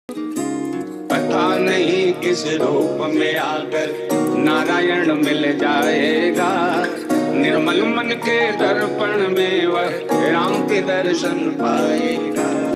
पता नहीं किस रूप में आकर नारायण मिल जाएगा। निर्मल मन के दर्पण में वह राम के दर्शन पाएगा।